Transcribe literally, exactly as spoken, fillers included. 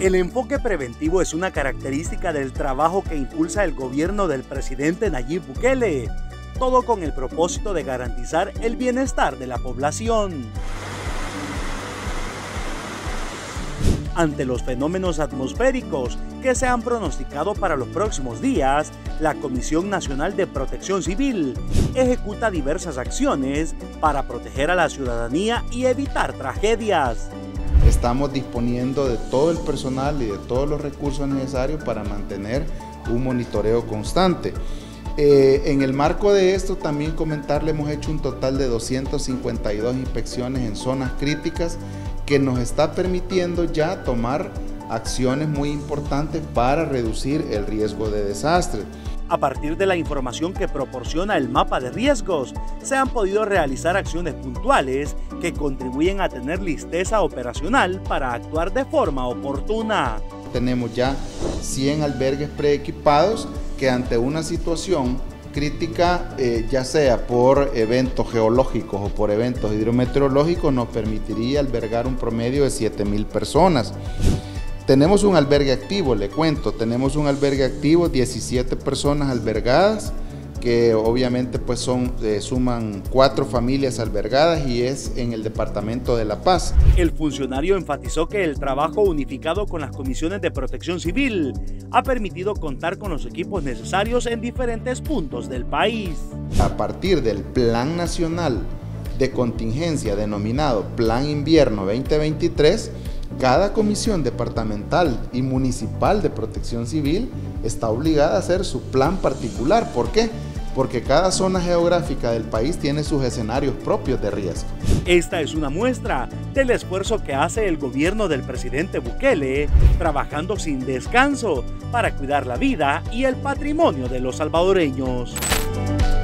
El enfoque preventivo es una característica del trabajo que impulsa el gobierno del presidente Nayib Bukele, todo con el propósito de garantizar el bienestar de la población. Ante los fenómenos atmosféricos que se han pronosticado para los próximos días, la Comisión Nacional de Protección Civil ejecuta diversas acciones para proteger a la ciudadanía y evitar tragedias. Estamos disponiendo de todo el personal y de todos los recursos necesarios para mantener un monitoreo constante. Eh, en el marco de esto, también comentarle, hemos hecho un total de doscientas cincuenta y dos inspecciones en zonas críticas que nos está permitiendo ya tomar acciones muy importantes para reducir el riesgo de desastres. A partir de la información que proporciona el mapa de riesgos, se han podido realizar acciones puntuales que contribuyen a tener listeza operacional para actuar de forma oportuna. Tenemos ya cien albergues preequipados que ante una situación crítica, eh, ya sea por eventos geológicos o por eventos hidrometeorológicos, nos permitiría albergar un promedio de siete mil personas. Tenemos un albergue activo, le cuento, tenemos un albergue activo, diecisiete personas albergadas, que obviamente pues son, eh, suman cuatro familias albergadas y es en el departamento de La Paz. El funcionario enfatizó que el trabajo unificado con las comisiones de protección civil ha permitido contar con los equipos necesarios en diferentes puntos del país. A partir del Plan Nacional de Contingencia denominado Plan Invierno veinte veintitrés, cada comisión departamental y municipal de protección civil está obligada a hacer su plan particular. ¿Por qué? Porque cada zona geográfica del país tiene sus escenarios propios de riesgo. Esta es una muestra del esfuerzo que hace el gobierno del presidente Bukele, trabajando sin descanso para cuidar la vida y el patrimonio de los salvadoreños.